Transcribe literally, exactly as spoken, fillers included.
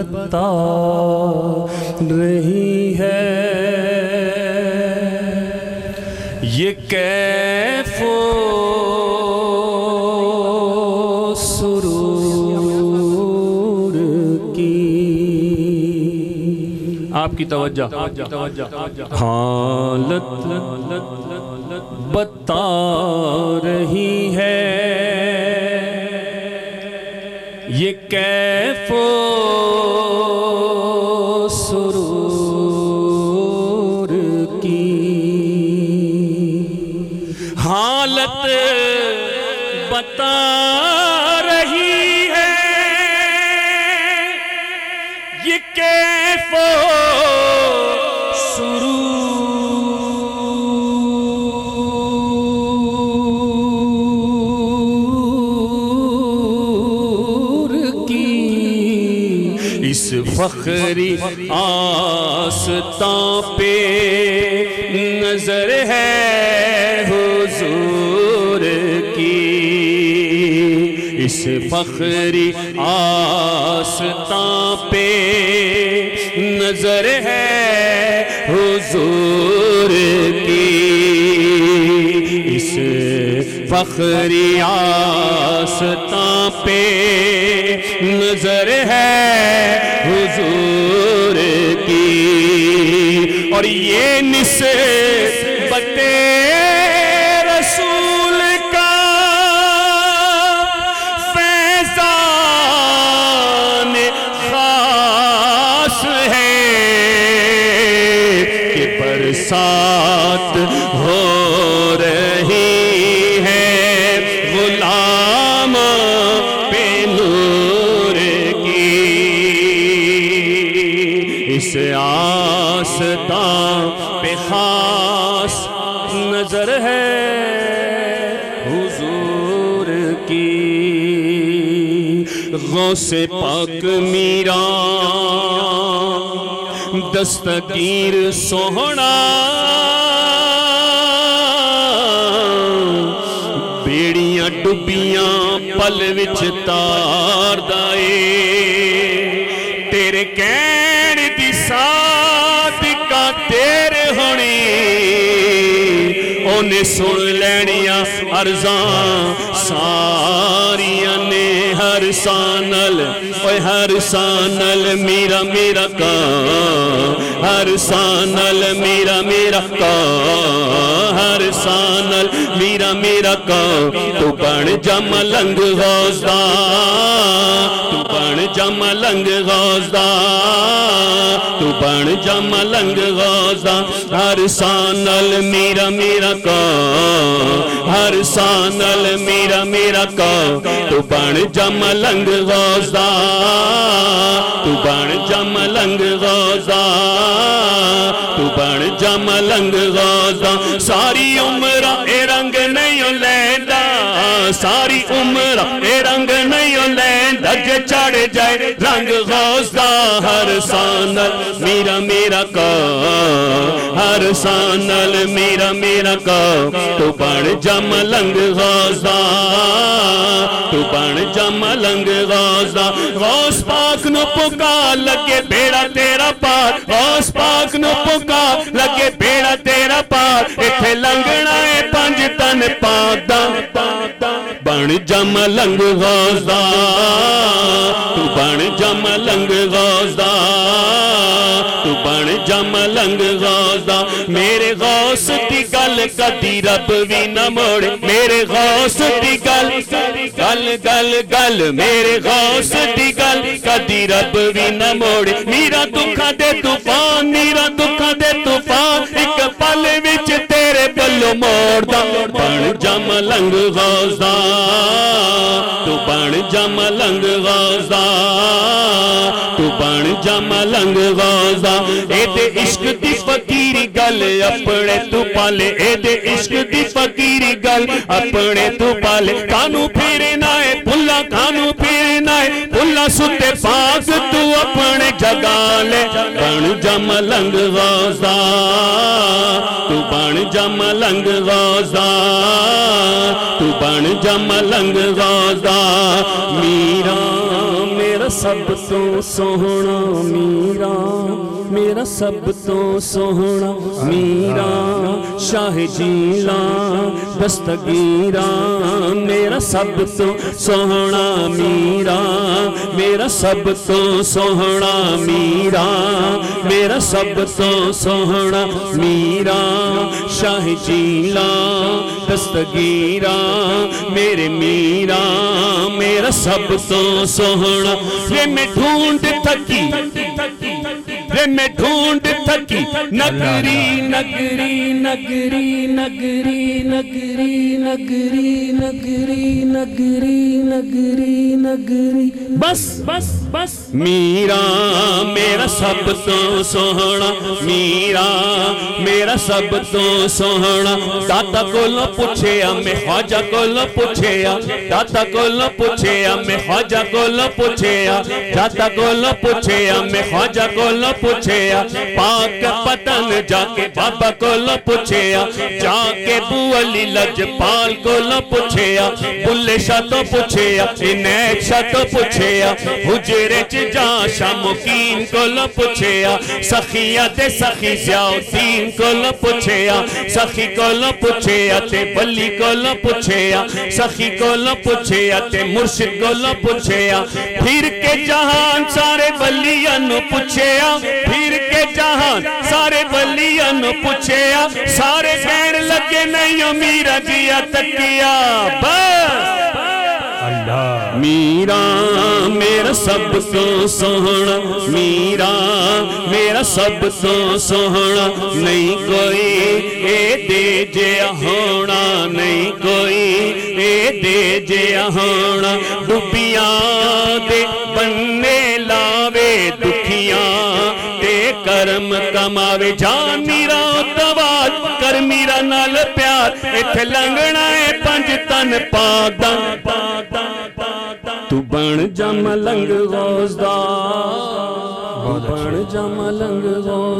बता रही है ये कैफो सुरूर की। आपकी तवज्जो हालत बता रही है ये कैफो सुरूर की। हालत बता रही है ये कैफो फखरी आस्तां पे नजर है हुजूर की। इस फखरी आस्तां पे नजर है हुजूर की। इस फखरी आस्तां पे नजर है हुजूर की। और ये निस्बते रसूल का फैज़ान खास है कि बरसात हो रही है गुलाम पे नूर की। इस आस्तां पे खास नजर है हुजूर की। गौसे पाक मीरा दस्तगीर सोहना बेड़ियां डुबियां पल विच तार दाए। तेरे कहण दी सादिका तेरे होनी ओने सुन लैनिया अर्ज़ां सारियां ने। हर सानल ओए हर सानल मीरा मीरा का हर सानल मीरा मीरा का हर सानल मीरा मीरा का। तू बन जा मलंग गौज़दा तू बन जा मलंग गौज़दा तू बन जा मलंग गौज़दा। हर सानल मीरा मीरा का हर सानल मीरा मीरा का। तू बन जा मलंग गौज़दा तू बन जा मलंग गौज़दा तू बन जा मलंग गौज़दा। सारी उम्र ए रंग नहीं लैंदा सारी उम्र ए रंग नहीं लैंदा जे चढ़ जाए रंग गौज़दा। हर सानल मीरा मीरा का हर सानल मीरा मीरा का। तू बन जा मलंग गौज़दा तू बन जा मलंग गौज़दा। गौस पाक नु पुकार लगे बेड़ा तेरा पार गौस पाक नु पुकार लगे बेड़ा तेरा पार। इथे लंघना है पंज तन पादा बन जा मलंग गौज़दा तू बन जा मलंग गौज़दा तू बन जा मलंग गौज़दा। मेरे गौस दी गल कदी रब भी न मोड़े मेरे गौस दी गल गल गल गल मेरे गौस दी गल कदी रब भी न मोड़े। मीरा दुखा दे तूफान मीरा दुखा दे तूफान एक पल विच तेरे बल्लो मोड़दा। बन जा मलंग गौज़दा तू बन जा मलंग गौज़दा तू बन जा मलंग गौज़दा। एदे इश्क दी फकीरी गल अपने तू पाले एदे इश्क दी फकीरी गल अपने तू पाले। कानू फिरना है पुल्ला कानू फिरना है पुल्ला सुते पास तू अपने जगा ले। बन जा मलंग गौज़दा तू बन जा मलंग गौज़दा तू बन जा मलंग गौज़दा। मीरा मेरा सब तो सोहना मीरा, मेरा सब तो सोहना मीरा, शाह जीला दस्तगीरा, मेरा सब तो सोहना मीरा, मेरा सब तो सोहना मीरा, मेरा सब तो सोहना मीरा, शाह जीला दस्तगीरा, मेरे मीरा मेरा सब तो सोहना। ये मैं ढूंढ थकी, ये मैं ढूंढ थकी नगरी नगरी नगरी नगरी नगरी नगरी नगरी नगरी नगरी नगरी, बस बस बस मीरा मेरा सब तो सोहना, मीरा मेरा सब तो सोहना। दाता कोलों पुछया मैं ख्वाजा कोलों पुछया, दाता कोलों पुछया मैं ख्वाजा कोलों पुछया, दाता कोलों पुछया मैं ख्वाजा कोलों पुछया, पाक पतन जाके बाबा कोलों पुछया, जाके बुअली लजपाल कोलों पुछया, बुल्ले शाह तो पुछया, इनैत शाह तो पुछया, हुजरे च जा शामुकीन कोलों पुछया, सखिया ते सखी ज़ियाउद्दीन कोलों पुछया, सखी कोलों पुछया ते बली कोलों पुछया, सखी कोलों पुछया ते मुर्शिद कोलों पुछया, फिर के जहान सारे बलियां नु पुछया, फिर के जहान सारे बलियां नु पुछया, सारे कहन लगे नहीं मीरा जिया तकिया, बस मीरा मेरा सब तो सोहना, मीरा मेरा सब तो सोहना, नहीं कोई ए दे जे होना, नहीं कोई ए दे जे होना, डुबिया दे बनने लावे दुखियां ते कर्म कमावे, जा मीरा दवाज कर मीरा नाल प्यार, इथे लंघना है पंज तन पादा, तू बन जा मलंग गौज़ दा, तू बन जा मलंग गौज़